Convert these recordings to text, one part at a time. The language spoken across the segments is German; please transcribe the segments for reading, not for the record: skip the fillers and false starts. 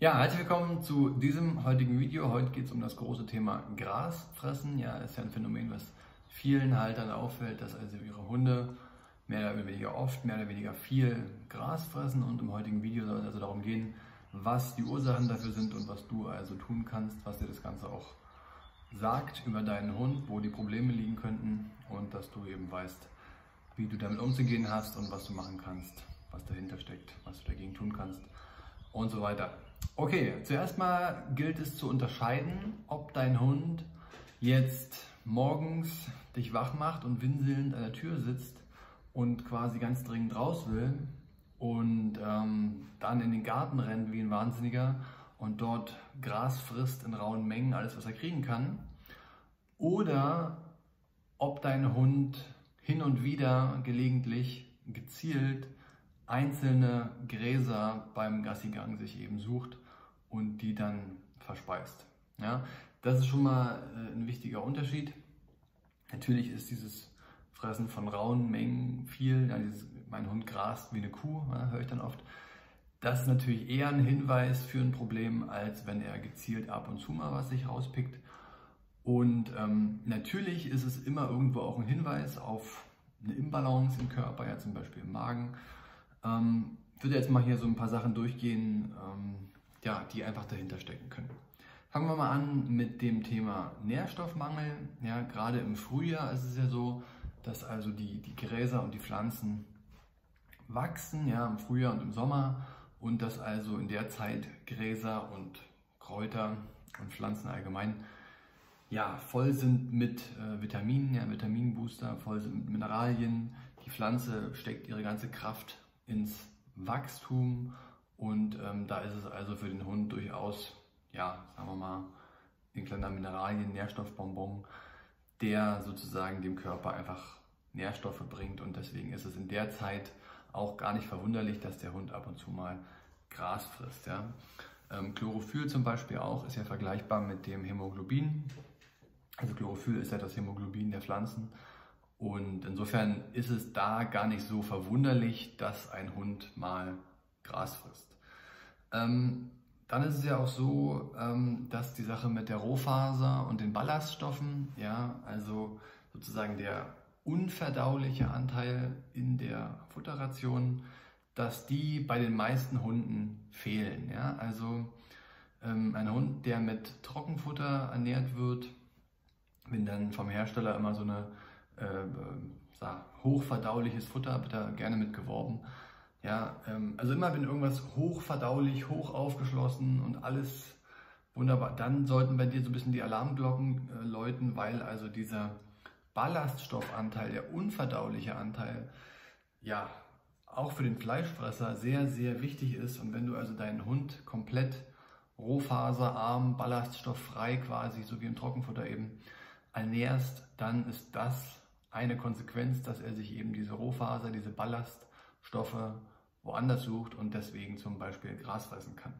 Ja, herzlich willkommen zu diesem heutigen Video. Heute geht es um das große Thema Grasfressen. Ja, ist ja ein Phänomen, was vielen Haltern auffällt, dass also ihre Hunde mehr oder weniger oft, mehr oder weniger viel Gras fressen. Und im heutigen Video soll es also darum gehen, was die Ursachen dafür sind und was du also tun kannst, was dir das Ganze auch sagt über deinen Hund, wo die Probleme liegen könnten und dass du eben weißt, wie du damit umzugehen hast und was du machen kannst, was dahinter steckt, was du dagegen tun kannst und so weiter. Okay, zuerst mal gilt es zu unterscheiden, ob dein Hund jetzt morgens dich wach macht und winselnd an der Tür sitzt und quasi ganz dringend raus will und dann in den Garten rennt wie ein Wahnsinniger und dort Gras frisst in rauen Mengen, alles was er kriegen kann, oder ob dein Hund hin und wieder gelegentlich gezielt einzelne Gräser beim Gassigang sich eben sucht und die dann verspeist. Ja, das ist schon mal ein wichtiger Unterschied. Natürlich ist dieses Fressen von rauen Mengen viel, ja, mein Hund grast wie eine Kuh, ja, höre ich dann oft. Das ist natürlich eher ein Hinweis für ein Problem, als wenn er gezielt ab und zu mal was sich rauspickt. Und natürlich ist es immer irgendwo auch ein Hinweis auf eine Imbalance im Körper, ja, zum Beispiel im Magen. Ich würde jetzt mal hier so ein paar Sachen durchgehen, ja, die einfach dahinter stecken können. Fangen wir mal an mit dem Thema Nährstoffmangel. Ja, gerade im Frühjahr ist es ja so, dass also die Gräser und die Pflanzen wachsen, ja, im Frühjahr und im Sommer, und dass also in der Zeit Gräser und Kräuter und Pflanzen allgemein ja, voll sind mit Vitaminen, ja, Vitaminbooster, voll sind mit Mineralien. Die Pflanze steckt ihre ganze Kraft ins Wachstum und da ist es also für den Hund durchaus, ja, sagen wir mal, ein kleiner Mineralien-Nährstoffbonbon, der sozusagen dem Körper einfach Nährstoffe bringt, und deswegen ist es in der Zeit auch gar nicht verwunderlich, dass der Hund ab und zu mal Gras frisst. Ja. Chlorophyll zum Beispiel auch ist ja vergleichbar mit dem Hämoglobin. Also Chlorophyll ist ja das Hämoglobin der Pflanzen. Und insofern ist es da gar nicht so verwunderlich, dass ein Hund mal Gras frisst. Dann ist es ja auch so, dass die Sache mit der Rohfaser und den Ballaststoffen, ja, also sozusagen der unverdauliche Anteil in der Futterration, dass die bei den meisten Hunden fehlen. Ja? Also ein Hund, der mit Trockenfutter ernährt wird, wenn dann vom Hersteller immer so eine hochverdauliches Futter, wird da gerne mit geworben. Ja, also immer wenn irgendwas hochverdaulich, hoch aufgeschlossen und alles wunderbar, dann sollten bei dir so ein bisschen die Alarmglocken läuten, weil also dieser Ballaststoffanteil, der unverdauliche Anteil, ja, auch für den Fleischfresser sehr, sehr wichtig ist. Und wenn du also deinen Hund komplett rohfaserarm, ballaststofffrei quasi, so wie im Trockenfutter eben, ernährst, dann ist das eine Konsequenz, dass er sich eben diese Rohfaser, diese Ballaststoffe woanders sucht und deswegen zum Beispiel Gras fressen kann.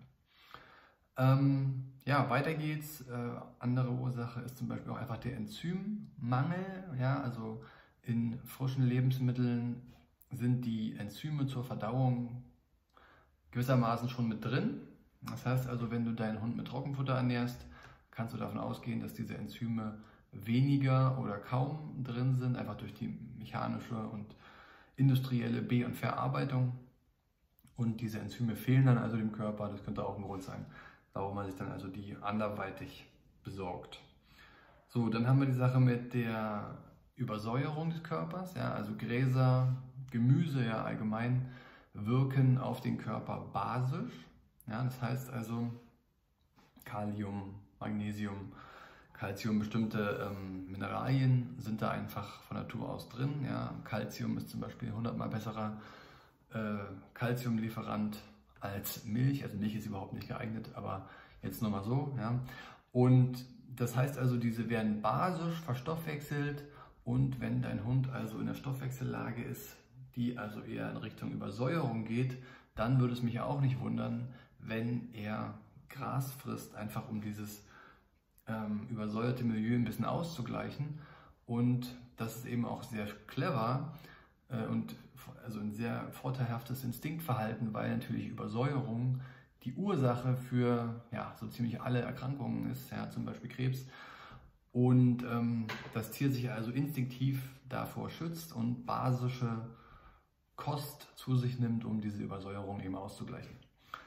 Ja, weiter geht's. Andere Ursache ist zum Beispiel auch einfach der Enzymmangel. Ja, also in frischen Lebensmitteln sind die Enzyme zur Verdauung gewissermaßen schon mit drin. Das heißt also, wenn du deinen Hund mit Trockenfutter ernährst, kannst du davon ausgehen, dass diese Enzyme weniger oder kaum drin sind, einfach durch die mechanische und industrielle Be- und Verarbeitung. Und diese Enzyme fehlen dann also dem Körper. Das könnte auch ein Grund sein, warum man sich dann also die anderweitig besorgt. So, dann haben wir die Sache mit der Übersäuerung des Körpers. Ja, also Gräser, Gemüse ja allgemein wirken auf den Körper basisch. Ja, das heißt also Kalium, Magnesium, Calcium, bestimmte Mineralien sind da einfach von Natur aus drin. Ja. Calcium ist zum Beispiel 100-mal besserer Calciumlieferant als Milch. Also Milch ist überhaupt nicht geeignet, aber jetzt nur mal so. Ja. Und das heißt also, diese werden basisch verstoffwechselt, und wenn dein Hund also in der Stoffwechsellage ist, die also eher in Richtung Übersäuerung geht, dann würde es mich auch nicht wundern, wenn er Gras frisst, einfach um dieses übersäuerte Milieu ein bisschen auszugleichen. Und das ist eben auch sehr clever und also ein sehr vorteilhaftes Instinktverhalten, weil natürlich Übersäuerung die Ursache für ja, so ziemlich alle Erkrankungen ist, ja, zum Beispiel Krebs. Und das Tier sich also instinktiv davor schützt und basische Kost zu sich nimmt, um diese Übersäuerung eben auszugleichen.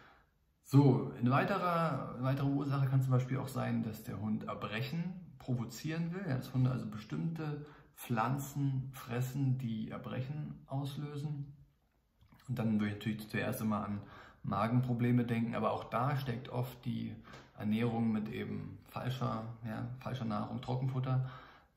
So, eine weitere Ursache kann zum Beispiel auch sein, dass der Hund Erbrechen provozieren will, ja, dass Hunde also bestimmte Pflanzen fressen, die Erbrechen auslösen. Und dann würde ich natürlich zuerst immer an Magenprobleme denken, aber auch da steckt oft die Ernährung mit eben falscher Nahrung, Trockenfutter.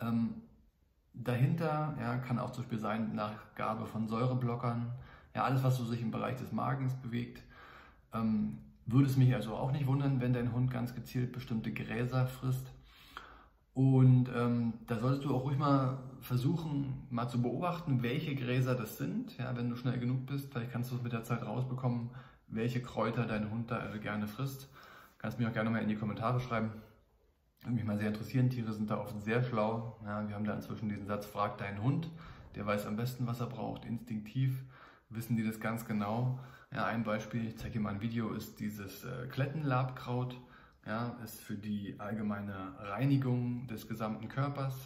Dahinter kann auch zum Beispiel sein Nachgabe von Säureblockern, ja, alles was so sich im Bereich des Magens bewegt. Würde es mich also auch nicht wundern, wenn dein Hund ganz gezielt bestimmte Gräser frisst. Und da solltest du auch ruhig mal versuchen, mal zu beobachten, welche Gräser das sind. Ja, wenn du schnell genug bist, vielleicht kannst du es mit der Zeit rausbekommen, welche Kräuter dein Hund da also gerne frisst. Kannst mir auch gerne mal in die Kommentare schreiben. Würde mich mal sehr interessieren. Tiere sind da oft sehr schlau. Ja, wir haben da inzwischen diesen Satz, frag deinen Hund. Der weiß am besten, was er braucht. Instinktiv wissen die das ganz genau. Ja, ein Beispiel, ich zeige dir mal ein Video, ist dieses Klettenlabkraut. Ja, ist für die allgemeine Reinigung des gesamten Körpers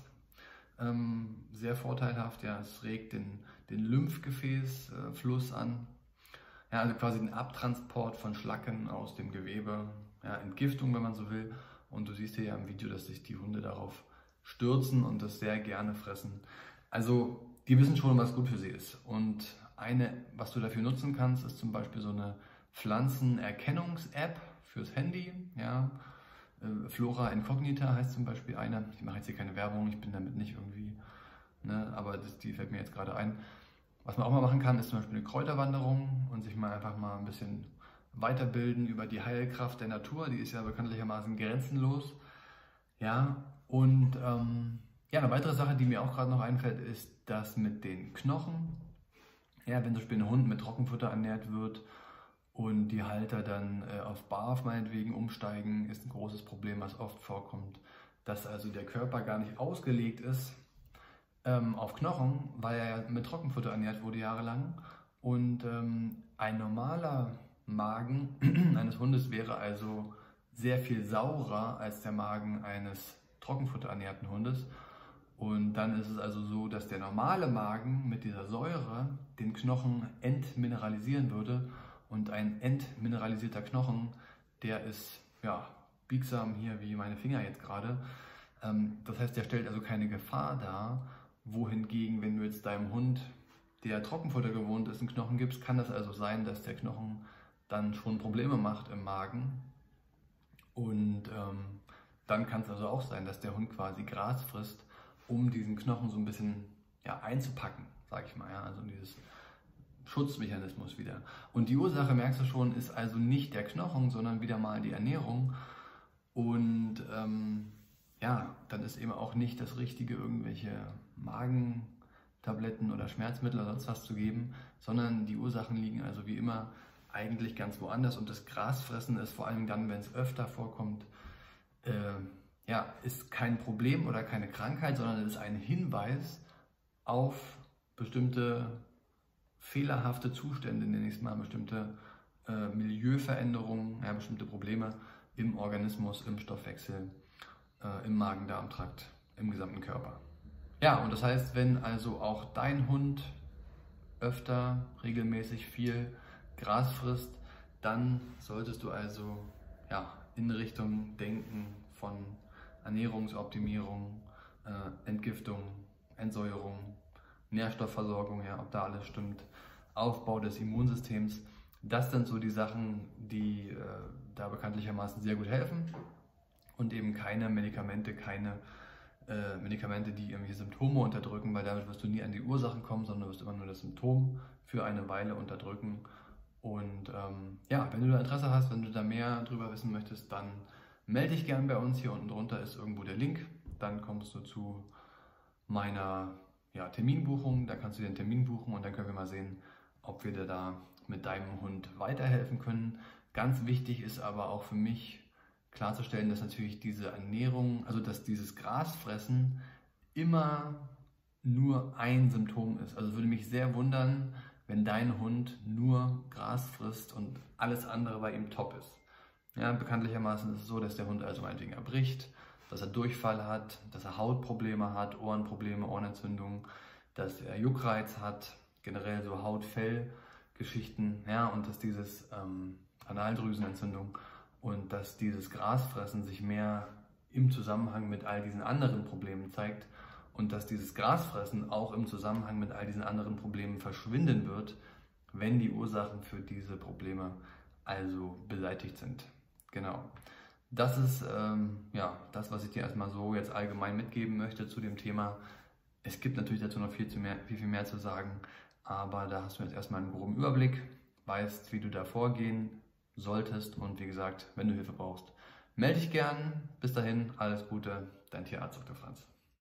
sehr vorteilhaft. Ja, es regt den Lymphgefäßfluss an. Ja, also quasi den Abtransport von Schlacken aus dem Gewebe. Ja, Entgiftung, wenn man so will. Und du siehst hier ja im Video, dass sich die Hunde darauf stürzen und das sehr gerne fressen. Also die wissen schon, was gut für sie ist. Und was du dafür nutzen kannst, ist zum Beispiel so eine Pflanzenerkennungs-App fürs Handy. Ja. Flora Incognita heißt zum Beispiel eine. Ich mache jetzt hier keine Werbung, ich bin damit nicht irgendwie, ne, aber die fällt mir jetzt gerade ein. Was man auch mal machen kann, ist zum Beispiel eine Kräuterwanderung und sich mal einfach mal ein bisschen weiterbilden über die Heilkraft der Natur. Die ist ja bekanntlichermaßen grenzenlos. Ja, und eine weitere Sache, die mir auch gerade noch einfällt, ist das mit den Knochen. Ja, wenn zum Beispiel ein Hund mit Trockenfutter ernährt wird und die Halter dann auf Barf meinetwegen umsteigen, ist ein großes Problem, was oft vorkommt, dass also der Körper gar nicht ausgelegt ist auf Knochen, weil er ja mit Trockenfutter ernährt wurde jahrelang. Und ein normaler Magen eines Hundes wäre also sehr viel saurer als der Magen eines trockenfutterernährten Hundes. Und dann ist es also so, dass der normale Magen mit dieser Säure den Knochen entmineralisieren würde. Und ein entmineralisierter Knochen, der ist ja biegsam hier wie meine Finger jetzt gerade. Das heißt, der stellt also keine Gefahr dar. Wohingegen, wenn du jetzt deinem Hund, der Trockenfutter gewohnt ist, einen Knochen gibst, kann das also sein, dass der Knochen dann schon Probleme macht im Magen. Und dann kann es also auch sein, dass der Hund quasi Gras frisst, um diesen Knochen so ein bisschen einzupacken, sage ich mal. Ja? Also dieses Schutzmechanismus wieder. Und die Ursache, merkst du schon, ist also nicht der Knochen, sondern wieder mal die Ernährung. Und dann ist eben auch nicht das Richtige, irgendwelche Magentabletten oder Schmerzmittel oder sonst was zu geben, sondern die Ursachen liegen also wie immer eigentlich ganz woanders. Und das Grasfressen ist vor allem dann, wenn es öfter vorkommt, ist kein Problem oder keine Krankheit, sondern es ist ein Hinweis auf bestimmte fehlerhafte Zustände, nenne ich es mal, bestimmte Milieuveränderungen, bestimmte Probleme im Organismus, im Stoffwechsel, im Magen-Darm-Trakt, im gesamten Körper. Ja, und das heißt, wenn also auch dein Hund öfter, regelmäßig viel Gras frisst, dann solltest du also in Richtung denken von Ernährungsoptimierung, Entgiftung, Entsäuerung, Nährstoffversorgung, ob da alles stimmt, Aufbau des Immunsystems. Das sind so die Sachen, die da bekanntlichermaßen sehr gut helfen und eben keine Medikamente, die irgendwelche Symptome unterdrücken, weil damit wirst du nie an die Ursachen kommen, sondern du wirst immer nur das Symptom für eine Weile unterdrücken. Und wenn du da Interesse hast, wenn du da mehr drüber wissen möchtest, dann melde dich gern bei uns. Hier unten drunter ist irgendwo der Link. Dann kommst du zu meiner Terminbuchung. Da kannst du dir einen Termin buchen und dann können wir mal sehen, ob wir dir da mit deinem Hund weiterhelfen können. Ganz wichtig ist aber auch für mich klarzustellen, dass natürlich diese Ernährung, also dass dieses Grasfressen immer nur ein Symptom ist. Also würde mich sehr wundern, wenn dein Hund nur Gras frisst und alles andere bei ihm top ist. Ja, bekanntlichermaßen ist es so, dass der Hund also meinetwegen erbricht, dass er Durchfall hat, dass er Hautprobleme hat, Ohrenprobleme, Ohrenentzündungen, dass er Juckreiz hat, generell so Haut-Fell-Geschichten, ja, und dass dieses Analdrüsenentzündung und dass dieses Grasfressen sich mehr im Zusammenhang mit all diesen anderen Problemen zeigt und dass dieses Grasfressen auch im Zusammenhang mit all diesen anderen Problemen verschwinden wird, wenn die Ursachen für diese Probleme also beseitigt sind. Genau. Das ist ja, das, was ich dir erstmal so jetzt allgemein mitgeben möchte zu dem Thema. Es gibt natürlich dazu noch viel mehr zu sagen, aber da hast du jetzt erstmal einen groben Überblick, weißt, wie du da vorgehen solltest und wie gesagt, wenn du Hilfe brauchst, melde dich gern. Bis dahin, alles Gute, dein Tierarzt Dr. Franz.